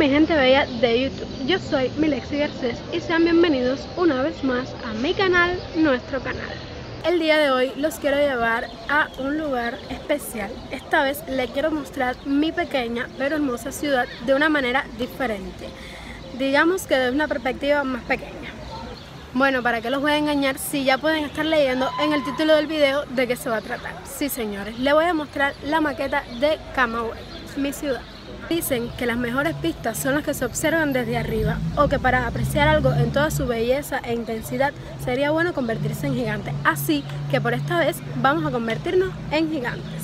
mi gente bella de YouTube, yo soy Milexi Garcés y sean bienvenidos una vez más a mi canal, nuestro canal. El día de hoy los quiero llevar a un lugar especial. Esta vez les quiero mostrar mi pequeña pero hermosa ciudad de una manera diferente. Digamos que desde una perspectiva más pequeña. Bueno, ¿para qué los voy a engañar si ya pueden estar leyendo en el título del video de qué se va a tratar? Sí, señores, les voy a mostrar la maqueta de Camagüey, mi ciudad. Dicen que las mejores pistas son las que se observan desde arriba, o que para apreciar algo en toda su belleza e intensidad sería bueno convertirse en gigante. Así que por esta vez vamos a convertirnos en gigantes.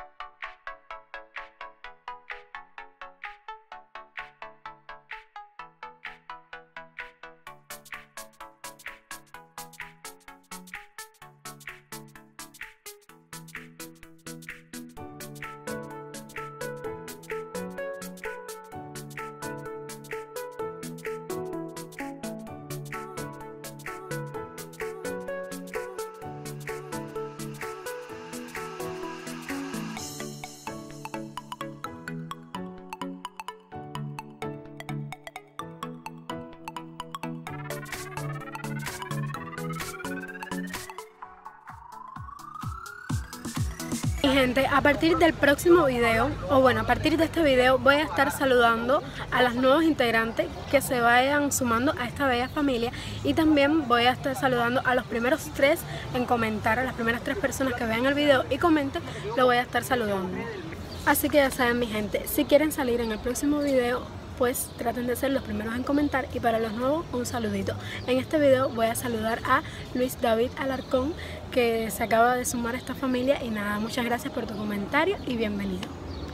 Y gente, a partir del próximo video, a partir de este video voy a estar saludando a los nuevos integrantes que se vayan sumando a esta bella familia, y también voy a estar saludando a los primeros 3 en comentar, a las primeras 3 personas que vean el video y comenten, lo voy a estar saludando. Así que ya saben, mi gente, si quieren salir en el próximo video, pues traten de ser los primeros en comentar, y para los nuevos un saludito. En este video voy a saludar a Luis David Alarcón, que se acaba de sumar a esta familia, y nada, muchas gracias por tu comentario y bienvenido.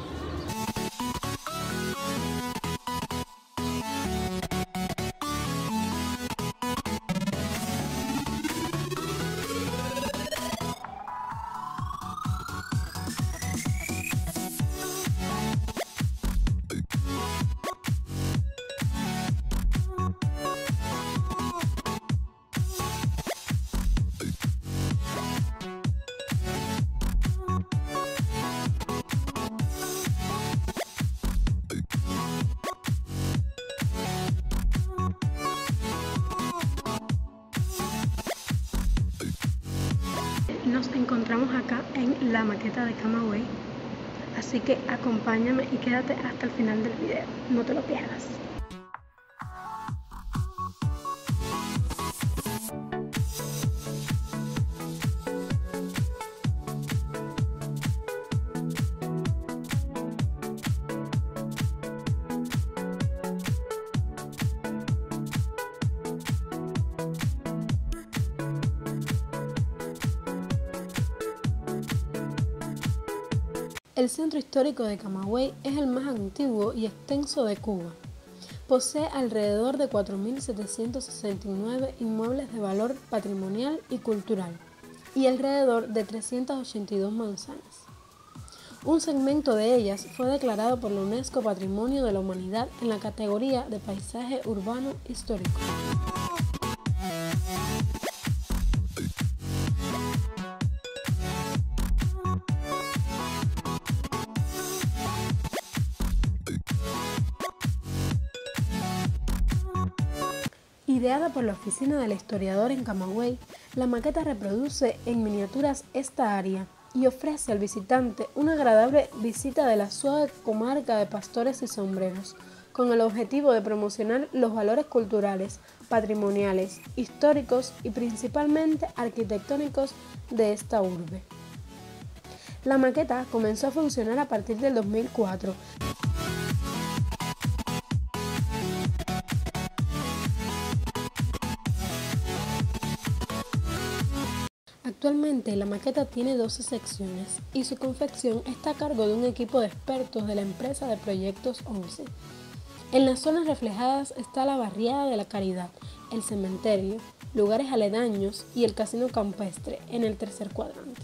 Nos encontramos acá en la maqueta de Camagüey, así que acompáñame y quédate hasta el final del video, no te lo pierdas. El centro histórico de Camagüey es el más antiguo y extenso de Cuba. Posee alrededor de 4.769 inmuebles de valor patrimonial y cultural y alrededor de 382 manzanas. Un segmento de ellas fue declarado por la UNESCO Patrimonio de la Humanidad en la categoría de Paisaje Urbano Histórico. Ideada por la Oficina del Historiador en Camagüey, la maqueta reproduce en miniaturas esta área y ofrece al visitante una agradable visita de la suave comarca de Pastores y Sombreros, con el objetivo de promocionar los valores culturales, patrimoniales, históricos y principalmente arquitectónicos de esta urbe. La maqueta comenzó a funcionar a partir del 2004. Actualmente la maqueta tiene 12 secciones y su confección está a cargo de un equipo de expertos de la empresa de Proyectos 11. En las zonas reflejadas está la barriada de la Caridad, el cementerio, lugares aledaños y el casino campestre en el tercer cuadrante.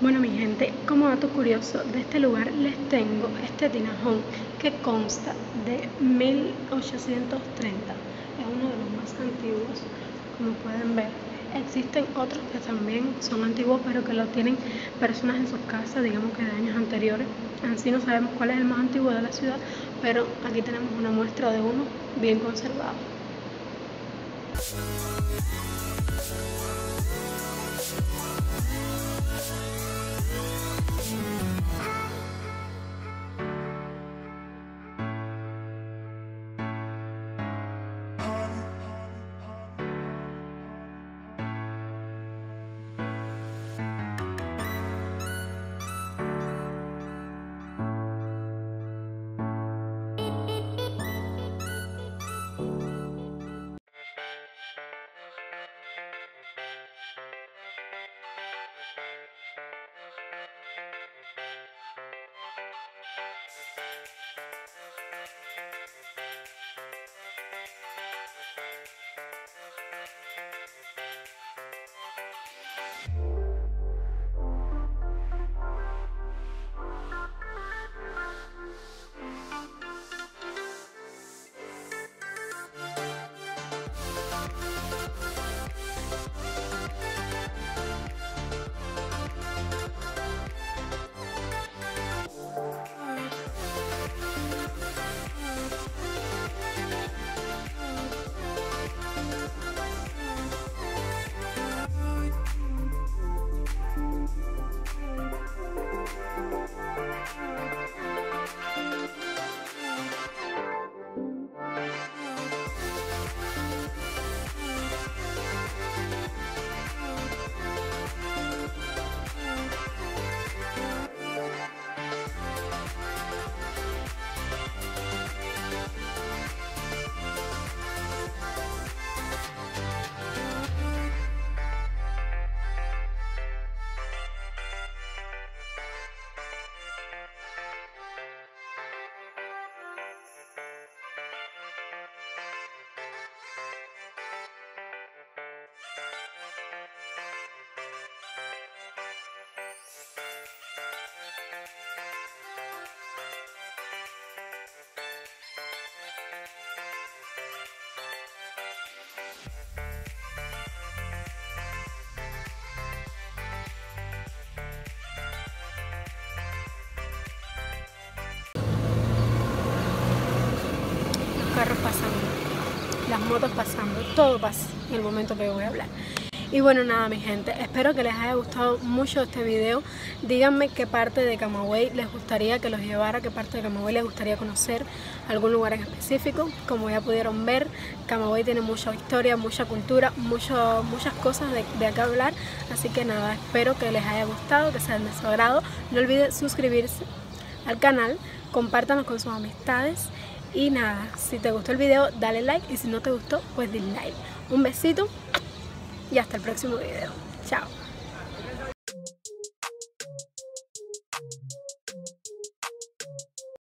Bueno mi gente, como dato curioso de este lugar les tengo este tinajón que consta de 1830. Es uno de los más antiguos, como pueden ver. Existen otros que también son antiguos pero que lo tienen personas en sus casas, digamos que de años anteriores. En sí no sabemos cuál es el más antiguo de la ciudad, pero aquí tenemos una muestra de uno bien conservado. Carros pasando, las motos pasando, todo pasa en el momento que voy a hablar. Y bueno, nada mi gente, espero que les haya gustado mucho este video. Díganme qué parte de Camagüey les gustaría que los llevara, qué parte de Camagüey les gustaría conocer, algún lugar en específico. Como ya pudieron ver, Camagüey tiene mucha historia, mucha cultura, muchas cosas de acá hablar. Así que nada, espero que les haya gustado, que sea de su agrado. No olviden suscribirse al canal, compártanlo con sus amistades. Y nada, si te gustó el video dale like y si no te gustó pues dislike. Un besito y hasta el próximo video. Chao.